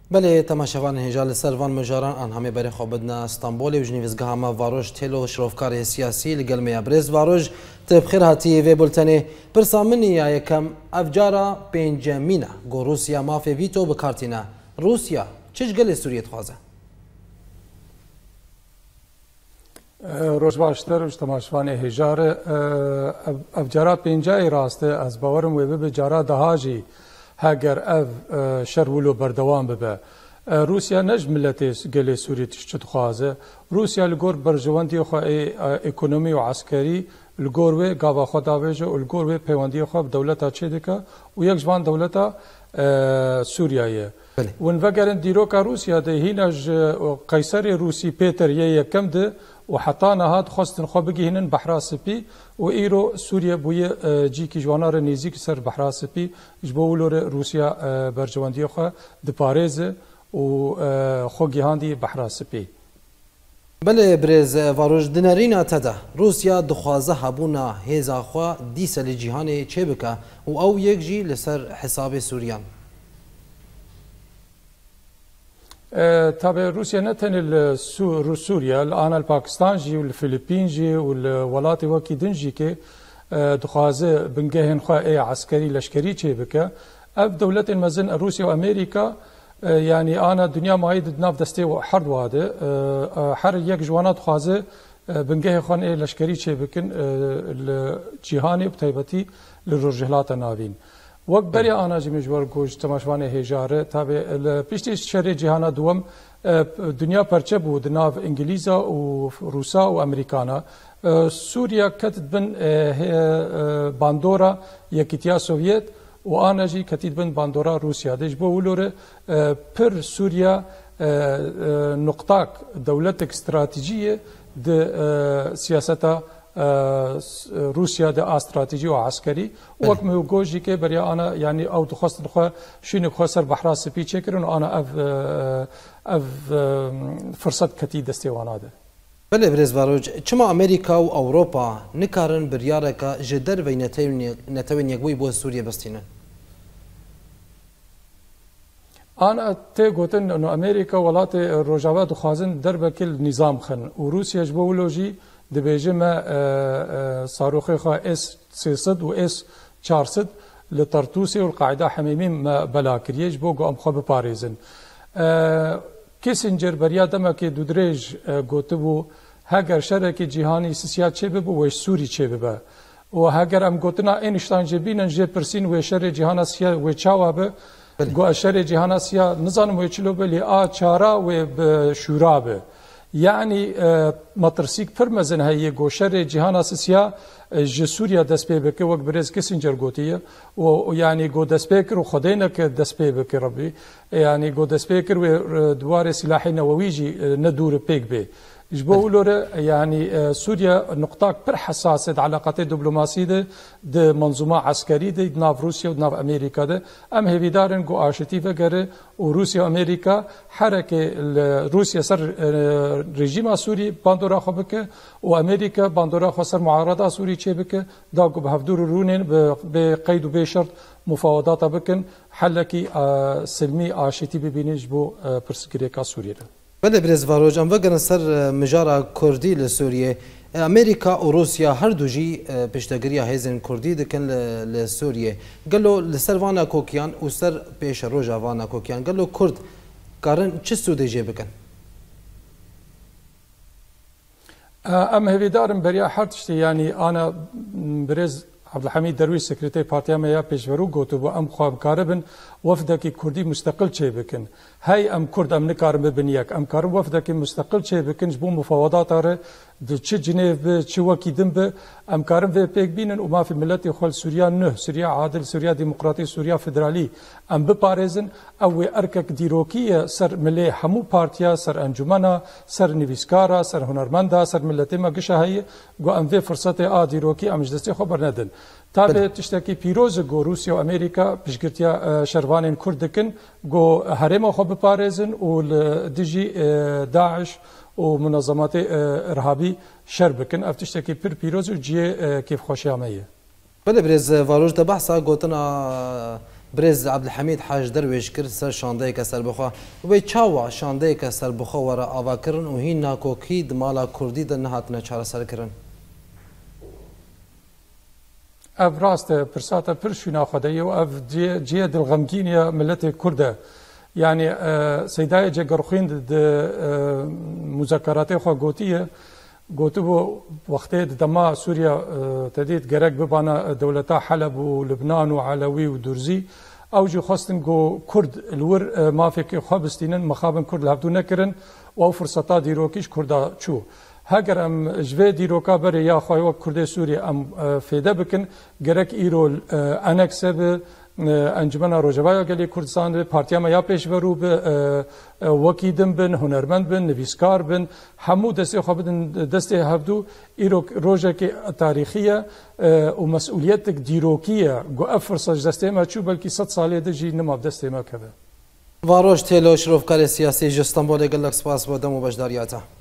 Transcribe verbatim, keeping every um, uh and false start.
بله تماشاوان هجال سروان مجاران آن همه بر خوابدنا استانبول و جنیوزگاه ما واروج تلو شروفکار سیاسی لگل می ابرز واروج تبخیر هاتی و بولتنی پرسامنی یا یکم افجارا پنجمینا گو روسیا مافی ویتو بکارتینا روسیا چش گل سوریت خوازه روز باشتر و تماشاوان هجار افجارا پنجای راسته از باورم و به جارا دهاجی هاگر اف شرولو بردوام ببه روسیا نج ملتی گلی سوری تشت خوازه روسیا لگور برجواندی خو اکونومی و عسکری لگور و گاوا خداویج و لگور و پیوندی خو دولتا چیدکا و یک جوان دولتا سوریایه ون وگرن دیروکا روسیا ده هینج قیصر روسی پیتر یه کم ده و حتی نهاد خواستن خو بگیهنن بحراسپی و ایرو سوریه بوی جی کی جوانار نیزی که سر بحراسپی جبولور روسیا برجواندی خو د پاریز و خو گیهاندی بحراسپی بله برز واروج دنرینا تدا روسیا دخوازه هبونا هزا خو دیسل جهان چبکا و او یک جی لسر حساب سوریان طبعا روسيا نتن سوريا الان الباكستان جي والفلبين جي والولات وكي دنجي كي دخوازه بنجهن خو اي عسكري لشكري تشي بك اف دولة المزن روسيا وامريكا يعني انا دنيا مايد ناف دستي حرد واده حر يك جوانات خوازه بنجه خون اي لشكري تشي بكن الجهاني بتيبتي للرجلات ناوين وقت بري انا جي مجبور گوش تماشوان هجاره تابع پیشتی شهر جهان دوم دنیا پرچه بود ناو انگلیزا و روسا و امریکانا سوریا کتت بن باندورا یکیتیا سوویت و انا جي كتيد بن باندورا روسيا ديش بولور بر سوريا نقطاك دولتك استراتيجية د سياستا روسيا د استراتيجي و عسكري وقت مو جوجي كي بريا انا يعني او تخص نخ شنو خسر بحرا سبي تشكرن انا اف اف فرصه كتيد دستيواناده بله برز واروج چما امريكا و اوروبا نكارن برياركا جدر و نتوين يقوي بو سوريا بستينه انا تي قلتن انه امريكا ولات الرجاوات دخازن دربكل نظام خن وروسيا جبولوجي دبيجما صاروخي خا اس سيصد و اس چارصد لطرطوسي والقاعده حميمين بلاكريج بوغو ام خو باريزن كيسنجر بريا دمك دودريج گوتبو هاگر شركي جهاني سياسات چبو و سوري چبو و هاگر ام گوتنا اينشتاين جبينن جي پرسين و شر جهان اسيا و چاواب گو شر جهان اسيا نظام و چلو بلي ا چارا و شوراب يعني مطرسيك فرمزن هي گوشر جهان اسيا جسوريا دسبي بك وقت برز كيسنجر گوتيه ويعني گو دسبيكر وخدينك دسبي بك ربي يعني گو دسبيكر ودوار سلاحي نوويجي ندور بيك بي جبولور يعني سوريا نقطة بر حساسة علاقات دبلوماسية ده, ده منظومة عسكرية ده ناف روسيا وناف أمريكا ده أم هفيدارن جو آشتي فجر وروسيا وأمريكا حركة روسيا صار رجيم سوري باندورا خبك وأمريكا باندورا خسر معارضة سوري شبك داقو بهفدور رونين بقيد وبشرط مفاوضات بكن حلكي سلمي آشتي ببينج بو برسكريكا سوريا بله برز واروج ام وگن سر مجارا کردی لسوریه امریکا و روسیا هر دو جی پشتگیری هیزن کردی دکن لسوریه گلو لسر وانا کوکیان و سر پیش روجا وانا کوکیان گلو کرد کارن چه سوده جه بکن ام هویدارم بریا حرتشتی يعني انا برز عبد الحميد درويش سكرتير بارتيا ما بيشورو قوتو ام خواب كاربن وفدك كردي مستقل شي بكن هاي ام كرد ام نكارم ببنياك ام كارم وفدك مستقل شي بكن جبو مفاوضات ار تشي جنيف تشي وكي دنب ام كارم في بيك بينن وما في ملتي خول سوريا نه سوريا عادل سوريا ديمقراطي سوريا فدرالي ام بباريزن او اركك ديروكيه سر ملي حمو بارتيا سر انجمنا سر نيفيسكارا سر هنرمندا سر ملتي ما قشا هي جو ام في فرصه ا ديروكي ام جدستي خبر ندن تابع تشتكي بيروز جو روسيا وامريكا بشكرتيا شروانين كردكن جو هرم خو بباريزن ودجي داعش ومنظمات ارهابي شربكن اف تشتكي بير بيروز جي كيف خوشياميه بله برز واروج ده بحثا گوتنا برز عبدالحمید حاج درویش کرد سر شانده که سر بخوا و به چاوا شانده که سر بخوا ورا آوا کرن و هین ناکوکی دمالا کردی در نهاتنه چاره سر کرن. اف راست پرساتا پرشونا خدایی و اف جیه دلغمگینی ملت کرده يعني سيداي جگرخوین د مذاکرات خو گوتیه گوتو وقتی دما سوریا تدید گرک ببانا دولتا حلب و لبنان و علوي و درزي او جو خواستن گو کرد الور ما فيك خابستینن مخابن کرد لابدو نکرن و فرصتا دیروکیش کردا چو هاگر ام جوه دیروکا بره یا خواه و کرد سوریا ام فیده بکن گرک ایرو انکسه به انجمن روجوای گلی کردستان پارتیا یا پیشورو به وکیدم بن هنرمند بن نویسکار بن همو دسته خواب دسته هفدو ایرو روجه که تاریخیه و مسئولیت دیروکیه گو افرساج دسته ما چو بلکی صد ساله دجی نماب دسته ما کبه واروش تیلو شروفکار سیاسی جستانبول گلک سپاس بودم و بجداریاتا